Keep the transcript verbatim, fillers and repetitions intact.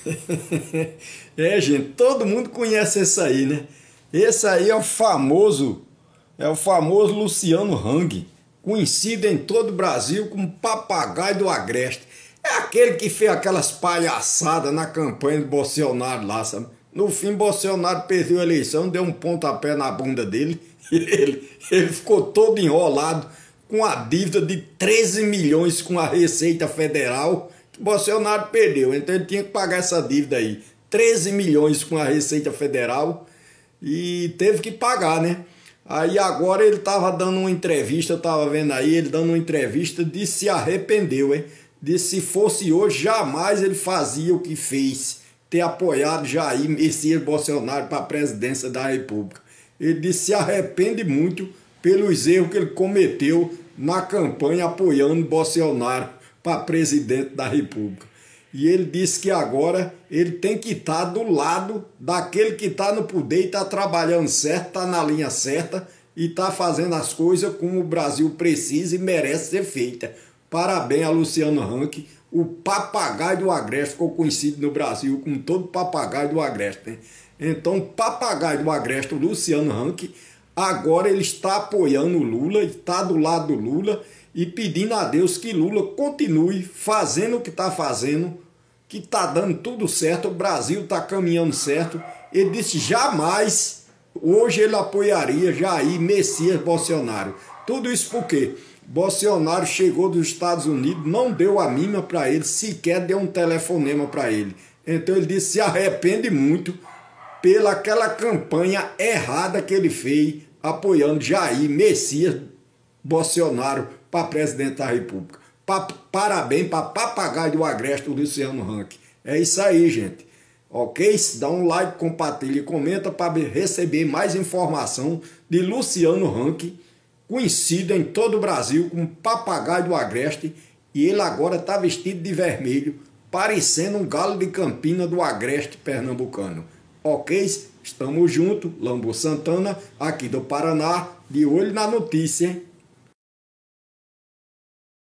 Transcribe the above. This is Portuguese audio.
É, gente, todo mundo conhece esse aí, né? Esse aí é o famoso, é o famoso Luciano Hang, conhecido em todo o Brasil como Papagaio do Agreste. É aquele que fez aquelas palhaçadas na campanha do Bolsonaro lá, sabe? No fim, Bolsonaro perdeu a eleição, deu um pontapé na bunda dele e ele, ele ficou todo enrolado com a dívida de treze milhões com a Receita Federal. Bolsonaro perdeu, então ele tinha que pagar essa dívida aí, treze milhões com a Receita Federal, e teve que pagar, né? Aí agora ele estava dando uma entrevista, eu estava vendo aí, ele dando uma entrevista, disse que se arrependeu, hein? Disse que se fosse hoje, jamais ele fazia o que fez, ter apoiado Jair Messias Bolsonaro para a presidência da República. Ele disse que se arrepende muito pelos erros que ele cometeu na campanha apoiando Bolsonaro para presidente da República. E ele disse que agora ele tem que estar do lado daquele que está no poder e está trabalhando certo, está na linha certa e está fazendo as coisas como o Brasil precisa e merece ser feita. Parabéns a Luciano Hang, o Papagaio do Agreste, ficou conhecido no Brasil como todo Papagaio do Agreste, né? Então, Papagaio do Agreste, o Luciano Hang, agora ele está apoiando o Lula, está do lado do Lula e pedindo a Deus que Lula continue fazendo o que está fazendo, que está dando tudo certo, o Brasil está caminhando certo. Ele disse jamais, hoje ele apoiaria Jair Messias Bolsonaro. Tudo isso porque Bolsonaro chegou dos Estados Unidos, não deu a mínima para ele, sequer deu um telefonema para ele. Então ele disse que se arrepende muito pela aquela campanha errada que ele fez, apoiando Jair Messias Bolsonaro para presidente da República. Pa Parabéns para Papagaio do Agreste, o Luciano Hang. É isso aí, gente. Ok? Dá um like, compartilha e comenta para receber mais informação de Luciano Hang, conhecido em todo o Brasil como Papagaio do Agreste, e ele agora está vestido de vermelho, parecendo um galo de Campina do Agreste pernambucano. Ok? Estamos juntos, Lambo Santana, aqui do Paraná, de olho na notícia, hein?